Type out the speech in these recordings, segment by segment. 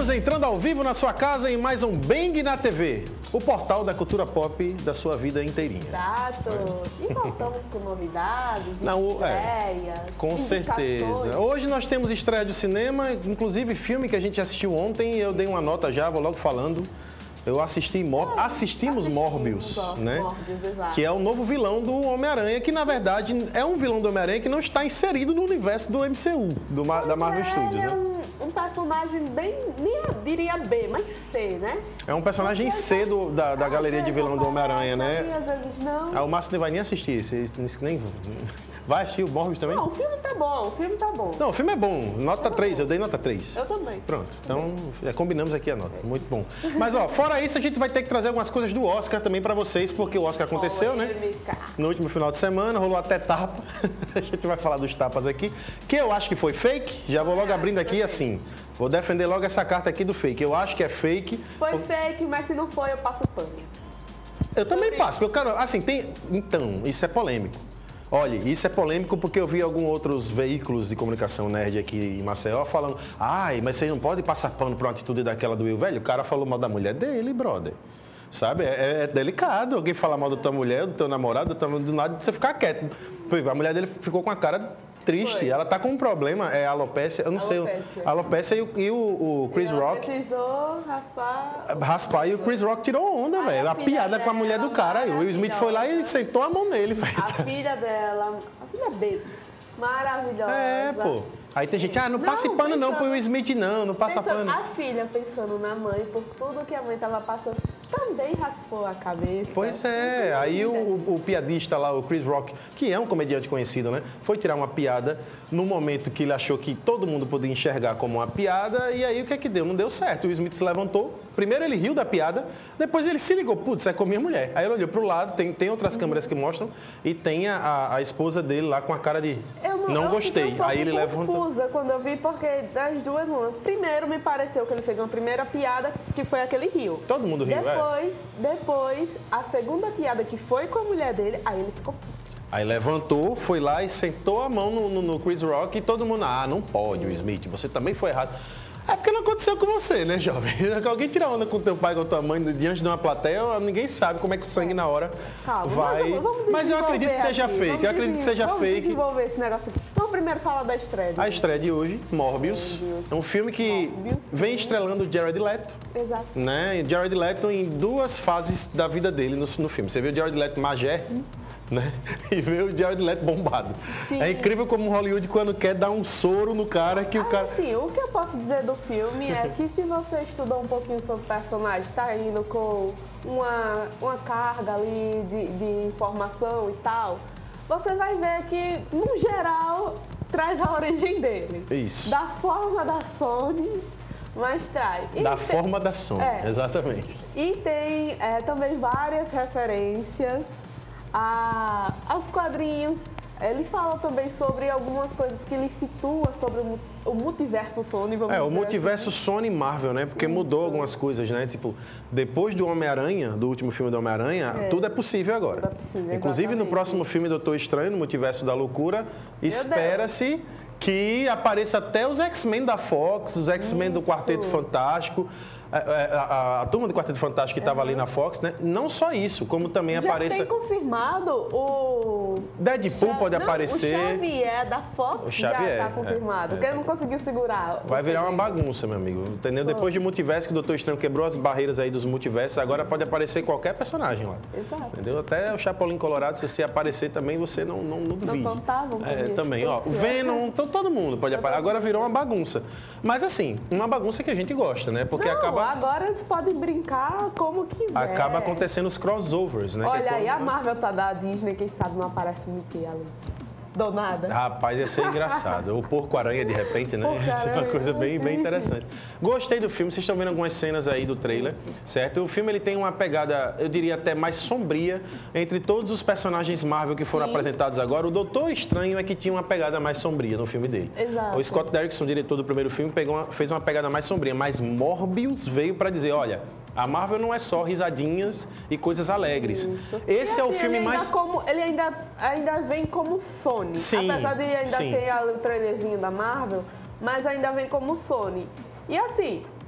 Estamos entrando ao vivo na sua casa em mais um Bang na TV, o portal da cultura pop da sua vida inteirinha. Exato. E voltamos com novidades, estreias, com certeza. Hoje nós temos estreia de cinema, inclusive filme que a gente assistiu ontem e eu dei uma nota já, vou logo falando. Eu assistimos Morbius, né? Morbius, exato. Que é o novo vilão do Homem-Aranha, que na verdade é um vilão do Homem-Aranha que não está inserido no universo do MCU, da Marvel Studios, né? É um personagem bem, nem diria B, mas C, né? É um personagem C da galeria de vilão do Homem-Aranha, né? Às vezes não. O Márcio nem vai nem assistir esse nem vai assistir o Morbius também? Não, o filme tá bom, Não, o filme é bom. Nota 3, eu dei nota 3. Eu também. Pronto, então combinamos aqui a nota. Muito bom. Mas, ó, fora isso, a gente vai ter que trazer algumas coisas do Oscar também pra vocês, porque o Oscar aconteceu, né? No último final de semana, rolou até tapa. A gente vai falar dos tapas aqui, que eu acho que foi fake. Já vou logo abrindo aqui assim. Vou defender logo essa carta aqui do fake. Eu acho que é fake. Foi fake, mas se não foi, eu passo pano. Eu também passo, porque, cara, assim, tem... Então, isso é polêmico. Olha, isso é polêmico porque eu vi alguns outros veículos de comunicação nerd aqui em Maceió falando: ai, mas você não pode passar pano por uma atitude daquela do Will, velho. O cara falou mal da mulher dele, brother. Sabe? É delicado alguém falar mal da tua mulher, do teu namorado, do nada você ficar quieto. A mulher dele ficou com a cara triste. Foi. Ela tá com um problema, é alopecia, eu não sei. Alopecia e o Chris Rock. Precisou Raspar e o Chris Rock tirou onda, velho. A piada com a mulher do cara. Aí o Will Smith foi lá e sentou a mão nele, velho. A filha dela, a filha dele, maravilhosa. É, pô. Aí tem gente, não passe pano não pro Will Smith não passa pano. A filha pensando na mãe, por tudo que a mãe tava passando, também raspou a cabeça. Pois é, aí o piadista lá, o Chris Rock, que é um comediante conhecido, né? Foi tirar uma piada no momento que ele achou que todo mundo podia enxergar como uma piada, e aí o que é que deu? Não deu certo. O Will Smith se levantou, primeiro ele riu da piada, depois ele se ligou, putz, é com a minha mulher. Aí ele olhou pro lado, tem outras câmeras que mostram, e tem a esposa dele lá com a cara de não gostei. Aí ele levantou. Confusa quando eu vi, porque das duas, primeiro me pareceu que ele fez uma primeira piada, que foi aquele rio. Todo mundo riu, Depois, a segunda piada que foi com a mulher dele, aí ele ficou... Aí levantou, foi lá e sentou a mão no Chris Rock e todo mundo, não pode, Will Smith, você também foi errado. É porque não aconteceu com você, né, jovem? Alguém tira onda com teu pai, com tua mãe, diante de uma plateia, ninguém sabe como é que o sangue na hora vai... Mas eu acredito que seja fake, Vamos desenvolver esse negócio aqui. Vamos primeiro falar da estreia. A estreia de hoje, Morbius. É um filme que vem estrelando Jared Leto. Exato. Né? Jared Leto em duas fases da vida dele no filme. Você viu o Jared Leto magé, né? E vê o Jared Leto bombado. Sim. É incrível como Hollywood, quando quer dar um soro no cara, que o cara... Sim, o que eu posso dizer do filme é que se você estudou um pouquinho sobre o personagem, tá indo com uma carga ali de informação e tal, você vai ver que, no geral, traz a origem dele. Isso. Da forma da Sony, mas traz. Forma da Sony, exatamente. E tem também várias referências aos quadrinhos. Ele fala também sobre algumas coisas que ele situa sobre o multiverso Sony. O multiverso Sony Marvel, né? Porque mudou algumas coisas, né? Tipo, depois do Homem-Aranha, do último filme do Homem-Aranha, tudo é possível agora. Tudo é possível, inclusive, exatamente. No próximo filme Doutor Estranho, no Multiverso da Loucura, espera-se que apareça até os X-Men da Fox, os X-Men do Quarteto Fantástico. A turma do Quarteto Fantástico que estava ali na Fox, né? Não só isso, como também apareça... Já tem confirmado o... Deadpool pode aparecer. O Xavier da Fox já está confirmado, porque ele não conseguiu segurar. Vai virar uma bagunça, meu amigo, entendeu? Depois de Multiverso, que o Doutor Estranho quebrou as barreiras aí dos multiversos, agora pode aparecer qualquer personagem lá. Exato. Entendeu? Até o Chapolin Colorado, se você aparecer também, você não duvide. Também, ó. O Venom, todo mundo pode aparecer. Agora virou uma bagunça. Mas assim, uma bagunça que a gente gosta, né? Porque agora eles podem brincar como quiser. Acaba acontecendo os crossovers, né? Olha aí, a Marvel tá da Disney, quem sabe não aparece o Mickey ali. Do nada. Rapaz, ia ser engraçado. O Porco-Aranha, de repente, né? Isso é uma coisa bem interessante. Gostei do filme. Vocês estão vendo algumas cenas aí do trailer, certo? O filme ele tem uma pegada, eu diria até mais sombria, entre todos os personagens Marvel que foram apresentados agora. O Doutor Estranho é que tinha uma pegada mais sombria no filme dele. Exato. O Scott Derrickson, diretor do primeiro filme, fez uma pegada mais sombria. Mas Morbius veio para dizer, olha... A Marvel não é só risadinhas e coisas alegres. Esse é o filme mais... Ele ainda vem como Sony. Sim, apesar de ainda ter o trailerzinho da Marvel, mas ainda vem como Sony. E assim,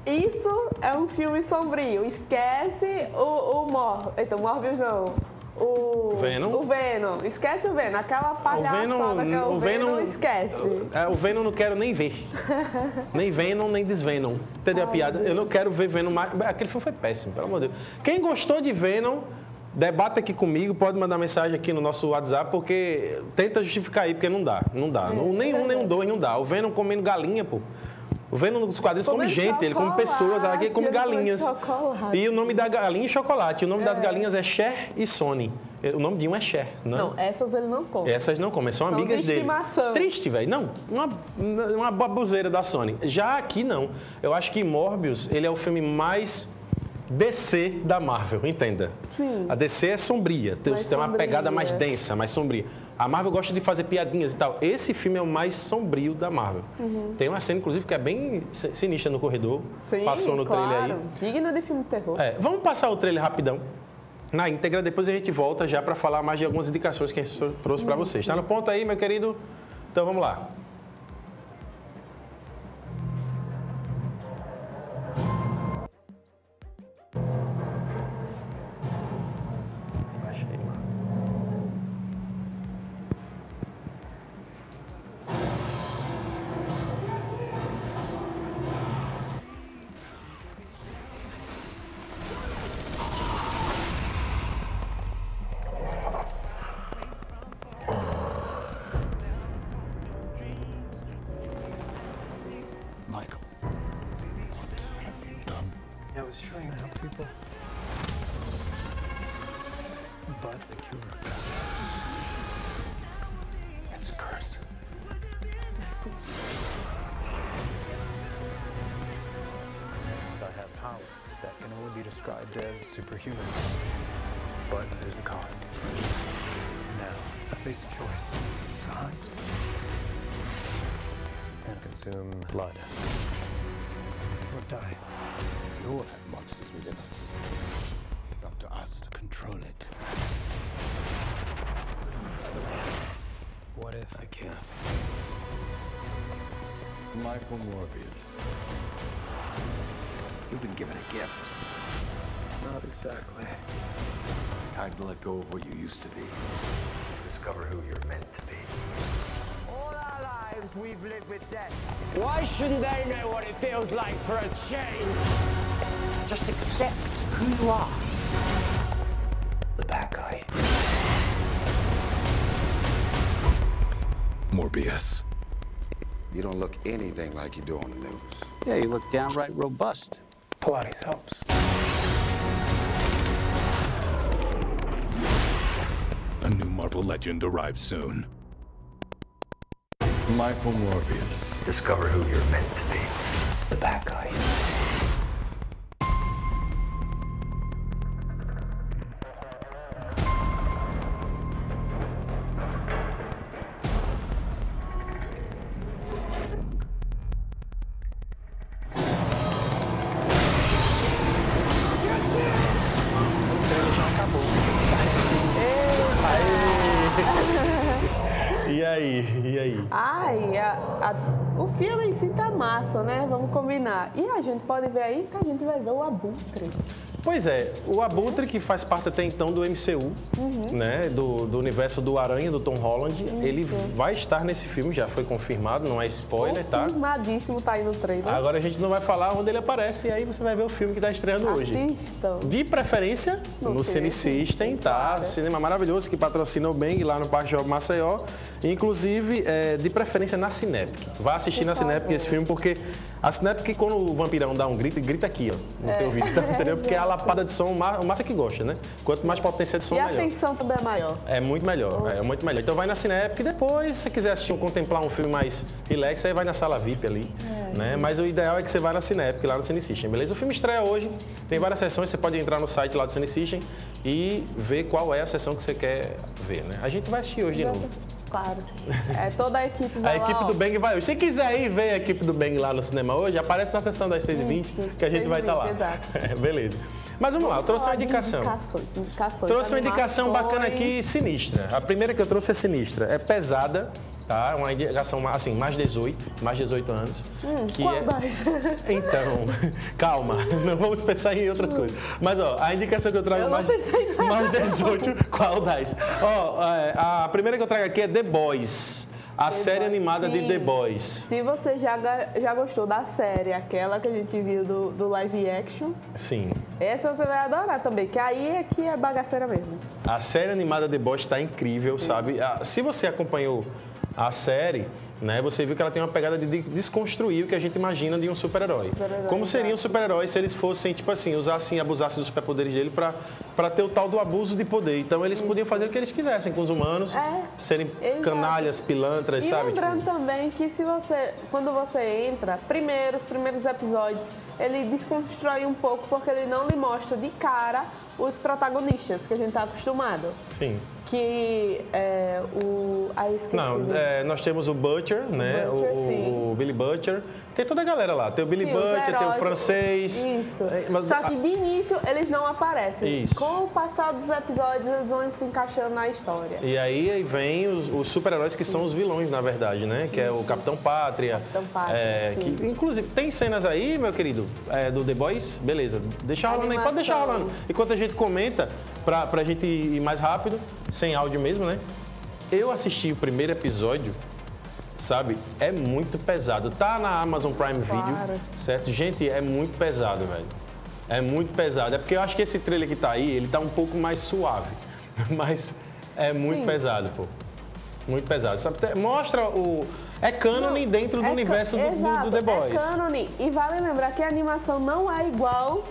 Isso é um filme sombrio. Esquece Morbius não. O Venom. Esquece o Venom. Aquela palhaçada que é o Venom, esquece. O Venom não quero nem ver. Nem Venom, nem Desvenom. Entendeu a piada? Eu não quero ver Venom mais. Aquele filme foi péssimo, pelo amor de Deus. Quem gostou de Venom, debata aqui comigo, pode mandar mensagem aqui no nosso WhatsApp, porque tenta justificar aí, porque não dá. Nem um dois, não dá. O Venom comendo galinha, pô. O Venom nos quadrinhos come gente, ele come pessoas, aqui ele come galinhas. E o nome da galinha é chocolate. O nome das galinhas é Cher e Sony. O nome de um é Cher. Não, essas ele não come. Essas não comem, são amigas de dele. estimação. Triste, velho. Não, uma baboseira da Sony. Já aqui não. Eu acho que Morbius, ele é o filme mais DC da Marvel, entenda. Sim. A DC é sombria, tem uma pegada mais densa, mais sombria. A Marvel gosta de fazer piadinhas e tal. Esse filme é o mais sombrio da Marvel. Tem uma cena, inclusive, que é bem sinistra no corredor. Sim, passou no trailer aí. Digna de filme de terror. Vamos passar o trailer rapidão. Na íntegra, depois a gente volta já para falar mais de algumas indicações que a gente trouxe para vocês. Está no ponto aí, meu querido? Então vamos lá. I was trying to help people, but the cure, it's a curse. I have powers that can only be described as superhuman, but there's a cost. Now, I face a choice. Hunt and consume blood, or die. We all have monsters within us. It's up to us to control it. What if I can't? Michael Morbius. You've been given a gift. Not exactly. Time to let go of what you used to be. Discover who you're meant to be. All our lives we've lived with death. Why shouldn't they know what it feels like for a change? Just accept who you are. The bad guy. Morbius. You don't look anything like you do on the news. Yeah, you look downright robust. Pilates helps. A new Marvel legend arrives soon. Michael Morbius. Discover who you're meant to be. The bad guy. E aí? Ai, o filme em si tá massa, né? Vamos combinar. E a gente pode ver aí que a gente vai ver o Abutre. Pois é, o Abutre, que faz parte até então do MCU, né, do universo do Aranha, do Tom Holland, ele vai estar nesse filme, já foi confirmado, não é spoiler, tá? Confirmadíssimo, tá aí no trailer. Agora a gente não vai falar onde ele aparece, e aí você vai ver o filme que está estreando hoje. Assistam. De preferência, no Cine System, tá? Claro. Cinema maravilhoso, que patrocina o Bang lá no Parque Jogo Maceió. Inclusive, de preferência na Cinepic. Vá assistir na Cinepic esse filme, porque a Cinepic, quando o vampirão dá um grito, grita aqui, ó, no teu vídeo, entendeu? Porque a lapada de som, o massa que gosta, né? Quanto mais potência de som, E a melhor. atenção também é maior. É muito melhor, é muito melhor. Então vai na Cinepic e depois, se você quiser assistir, contemplar um filme mais relax, aí vai na sala VIP ali, né? Mas o ideal é que você vá na Cinepic, lá no Cine System, beleza? O filme estreia hoje, tem várias sessões, você pode entrar no site lá do Cine System e ver qual é a sessão que você quer ver, né? A gente vai assistir hoje de novo. Claro. É toda a equipe A vai lá, equipe ó. do Bang vai hoje. Se quiser ir ver a equipe do Bang lá no cinema hoje, aparece na sessão das 6h20, que a gente vai estar lá. exato. Beleza. Mas vamos lá, eu trouxe uma Falar de indicação. Indicações, Trouxe uma indicação animações. bacana aqui, sinistra. A primeira que eu trouxe é sinistra. É pesada, tá? Uma indicação, assim, mais 18 anos. Que qual é... das? Então, calma, não vamos pensar em outras coisas. Mas, ó, a indicação que eu trago mais 18, qual das? Ó, a primeira que eu trago aqui é The Boys. A série animada de The Boys. Se você já gostou da série, aquela que a gente viu do live action, Sim. essa você vai adorar também, que aí é que é bagaceira mesmo. A série animada The Boys está incrível, sabe? Se você acompanhou a série, né, você viu que ela tem uma pegada de desconstruir o que a gente imagina de um super-herói. Como seriam super-heróis se eles fossem, tipo assim, usassem e abusassem dos superpoderes dele para ter o tal do abuso de poder. Então eles podiam fazer o que eles quisessem com os humanos, serem canalhas, pilantras, sabe? E lembrando também que quando você entra, os primeiros episódios, ele desconstrói um pouco porque ele não lhe mostra de cara os protagonistas que a gente está acostumado. Sim. Que é nós temos o Butcher, né? O Billy Butcher. Tem toda a galera lá. Tem o Billy Butcher, tem o francês. Isso. Só que de início eles não aparecem. Isso. Com o passar dos episódios, eles vão se encaixando na história. E aí vem os super-heróis que são os vilões, na verdade, né? Que é o Capitão Pátria. Que, inclusive, tem cenas aí, meu querido, do The Boys? Beleza. Deixa rolando aí, pode deixar rolando. Enquanto a gente comenta, pra gente ir mais rápido, sem áudio mesmo, né? Eu assisti o primeiro episódio, sabe? É muito pesado. Tá na Amazon Prime Video, certo? Gente, é muito pesado, velho. É muito pesado. É porque eu acho que esse trailer que tá aí, ele tá um pouco mais suave. Mas é muito pesado, pô. Muito pesado. Sabe? Mostra o... É cânone dentro do universo do The Boys. É cânone. E vale lembrar que a animação não é igual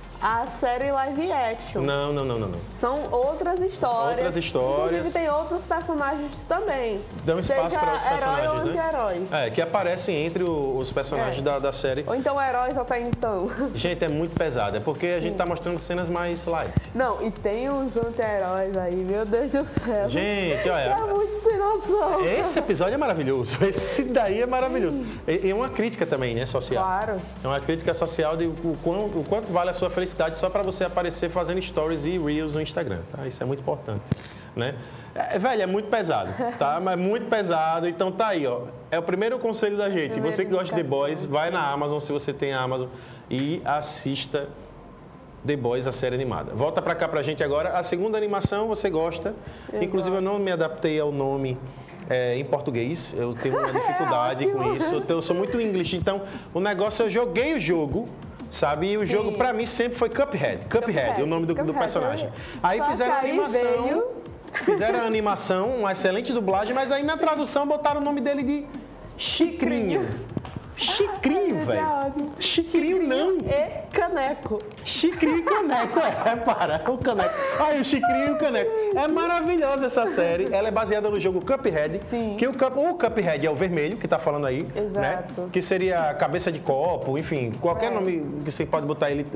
a série live action. Não. São outras histórias. Outras histórias. Inclusive tem outros personagens também. Dão espaço para outros personagens, herói ou anti-herói. Que aparecem entre os personagens da série. Ou então heróis até então. Gente, é muito pesado. É porque a gente tá mostrando cenas mais light. Não, e tem uns anti-heróis aí, meu Deus do céu. Gente, olha... É muito sem noção. Esse episódio é maravilhoso. Esse daí é maravilhoso. E é uma crítica também, né, social. Claro. É uma crítica social de o quanto vale a sua felicidade só para você aparecer fazendo stories e reels no Instagram, tá? Isso é muito importante, né? Velho, é muito pesado, tá? Mas muito pesado, então tá aí, ó. É o primeiro conselho da gente. Você que gosta de The Boys, vai na Amazon, se você tem a Amazon, e assista The Boys, a série animada. Volta pra cá pra gente agora. A segunda animação você gosta. Inclusive, eu não me adaptei ao nome em português. Eu tenho uma dificuldade com isso. Eu sou muito English, então o negócio, eu joguei o jogo, sabe? E o jogo, pra mim, sempre foi Cuphead, o nome do personagem. Aí fizeram a animação, fizeram a animação, uma excelente dublagem, mas aí na tradução botaram o nome dele de Chicrinho. Chicrinho, velho. Chicrinho não. E Caneco. Chicrinho e Caneco, para, o Caneco. Aí o Chicrinho e o Caneco. É maravilhosa essa série. Ela é baseada no jogo Cuphead. Sim. Que o Cuphead é o vermelho, que tá falando aí. Exato. Né? Que seria cabeça de copo, enfim, qualquer nome que você pode botar aí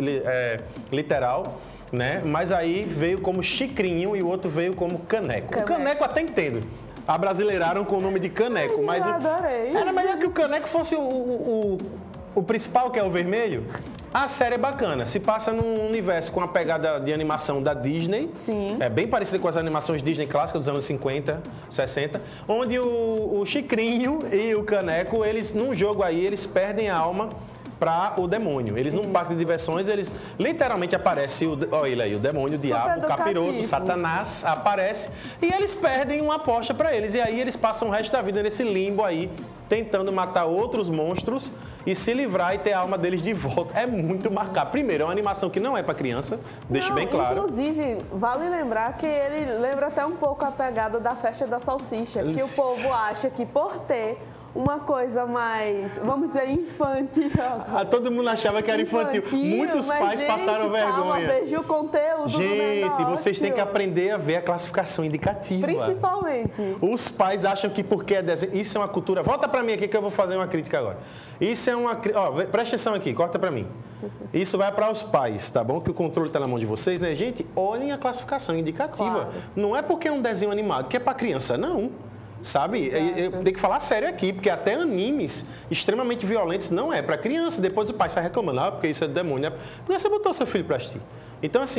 literal. Né? Mas aí veio como Chicrinho e o outro veio como Caneco. O Caneco até entendo. Abrasileiraram com o nome de Caneco, mas adorei. Era melhor que o Caneco fosse o principal, que é o vermelho. A série é bacana, se passa num universo com a pegada de animação da Disney. Sim. É bem parecida com as animações Disney clássicas dos anos 50, 60, onde o Chicrinho e o Caneco, eles num jogo aí, eles perdem a alma para o demônio. Eles num parque de diversões, eles literalmente aparece olha ele aí, o demônio, o diabo, o capiroto, Satanás aparece e eles perdem uma aposta para eles. E aí eles passam o resto da vida nesse limbo aí, tentando matar outros monstros e se livrar e ter a alma deles de volta. É muito marcado. Primeiro, é uma animação que não é para criança, deixo bem claro. Inclusive, vale lembrar que ele lembra até um pouco a pegada da festa da salsicha, que o povo acha que por ter uma coisa mais, vamos dizer, infantil. Todo mundo achava que era infantil. Muitos pais passaram vergonha. Veja o conteúdo. Gente, vocês têm que aprender a ver a classificação indicativa. Principalmente. Os pais acham que porque é desenho... Isso é uma cultura... Volta pra mim aqui que eu vou fazer uma crítica agora. Isso é uma... Ó, presta atenção aqui, corta pra mim. Isso vai para os pais, tá bom? Que o controle tá na mão de vocês, né? Gente, olhem a classificação indicativa. Claro. Não é porque é um desenho animado que é pra criança, não. Sabe? Eu tenho que falar sério aqui, porque até animes extremamente violentos não é para criança. Depois o pai sai reclamando, porque isso é do demônio. Porque você botou seu filho para assistir. Então, assim,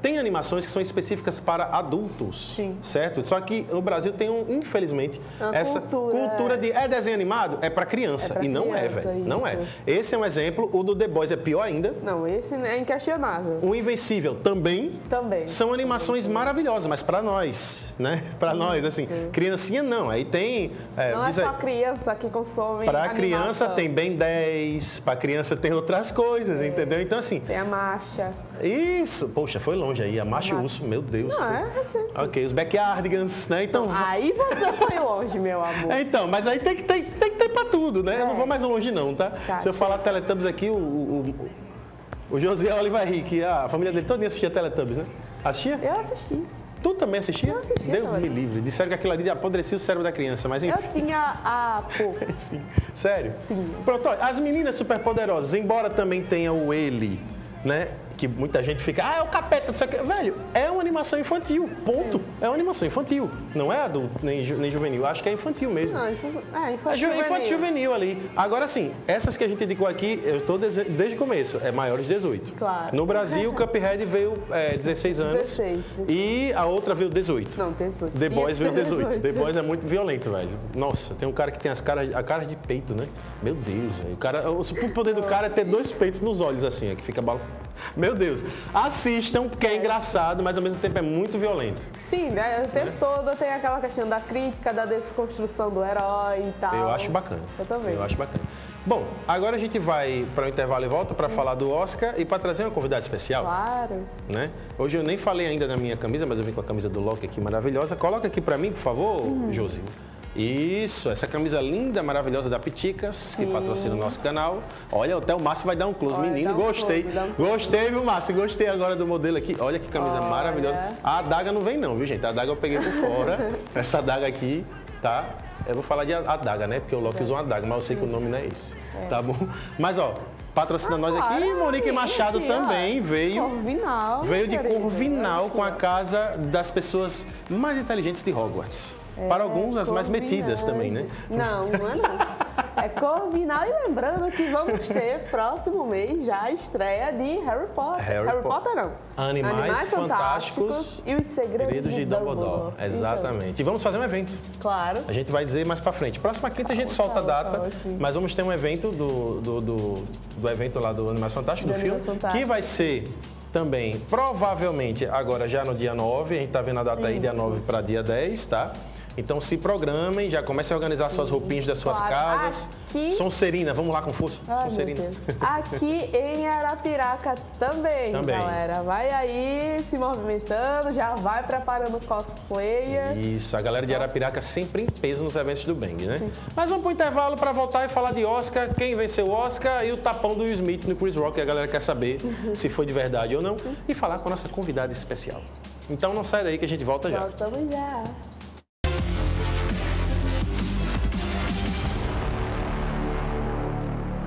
Tem animações que são específicas para adultos, Sim. certo? Só que no Brasil tem, infelizmente, Uma essa cultura de desenho animado, é para criança. É pra e não é, criança, velho. Não é. isso. Esse é um exemplo. O do The Boys é pior ainda. Não, esse é inquestionável. O Invencível também. Também. São animações maravilhosas, mas para nós, né? Para nós, assim. Criancinha não. Aí tem... Não é só criança que consome Para animação. criança tem Ben 10, para criança tem outras coisas, entendeu? Então, assim... Tem a marcha. Isso! Poxa, foi longe aí. A Macho Urso, meu Deus. Não, é recente. Ok, os Backyardigans, né? Então... Aí você foi longe, meu amor. Então, mas aí tem que ter pra tudo, né? Eu não vou mais longe não, tá? Tá, Se eu falar Teletubbies aqui, o José Oliva Henrique, a família dele toda assistia Teletubbies, né? Assistia? Eu assisti. Tu também assistia? Eu assistia, Deus olha. me livre. Disseram que aquilo ali apodrecia o cérebro da criança, mas enfim. Eu tinha a... Pô, Sério? Pronto, olha, as meninas superpoderosas, embora também tenha o ele, né? Que muita gente fica, é o capeta, não sei o quê. Velho, é uma animação infantil, ponto. É uma animação infantil. Não é adulto, nem juvenil. Acho que é infantil mesmo. não, isso é infantil. Infantil juvenil ali. Agora sim, essas que a gente indicou aqui, eu estou desde o começo, é maiores de 18. Claro. No Brasil, Cuphead veio 16 anos. 16. E a outra veio 18. Não, 18. The Boys Ia veio ser 18. The Boys é muito violento, velho. Nossa, tem um cara que tem a cara de peito, né? Meu Deus, velho. O poder do cara é ter 2 peitos nos olhos, assim, é que fica bala. Meu Deus. Assistam, porque é engraçado, mas ao mesmo tempo é muito violento. Sim, né? O tempo todo tem aquela questão da crítica, da desconstrução do herói e tal. Eu acho bacana. Eu também. Eu acho bacana. Bom, agora a gente vai para o intervalo e volta para falar do Oscar e para trazer uma convidada especial. Claro. Né? Hoje eu nem falei ainda da minha camisa, mas eu vim com a camisa do Loki aqui maravilhosa. Coloca aqui para mim, por favor, Josi. Isso, essa camisa linda, maravilhosa da Piticas, que patrocina o nosso canal. Olha, até o Márcio vai dar um close. Olha, Menino, dá um gostei. close, dá um close. Gostei, viu, Márcio? Gostei agora do modelo aqui. Olha que camisa maravilhosa. A adaga não vem não, viu, gente? A adaga eu peguei por fora. Essa adaga aqui, tá? Eu vou falar de adaga, né? Porque o Loki usou uma adaga, mas eu sei que o nome não é esse. Tá bom? Mas, ó, patrocina nós aqui. E Monique Machado também veio. Corvinal. Veio de querida. Corvinal com a casa das pessoas mais inteligentes de Hogwarts. Para alguns, as mais metidas também, né? Não, não é não. É Corvinal e lembrando que vamos ter próximo mês já a estreia de Harry Potter. Harry Potter não. Animais Fantásticos e os Segredos de Dumbledore. Exatamente. E vamos fazer um evento. Claro. A gente vai dizer mais pra frente. Próxima quinta a gente solta a data, mas vamos ter um evento do evento lá do Animais Fantásticos, do filme, que vai ser também, provavelmente, agora já no dia 9, a gente tá vendo a data aí, dia 9 para dia 10, tá? Então se programem, já comecem a organizar suas roupinhas das suas casas. Aqui... Sonserina, vamos lá com força. Ai, Sonserina. meu Deus. Aqui em Arapiraca também, galera. Vai aí se movimentando, já vai preparando o cosplayer. Isso, a galera de Arapiraca sempre em peso nos eventos do Bang, né? Mas vamos pro intervalo para voltar e falar de Oscar, quem venceu o Oscar e o tapão do Will Smith no Chris Rock, a galera quer saber se foi de verdade ou não, e falar com a nossa convidada especial. Então não sai daí que a gente volta já. Voltamos já.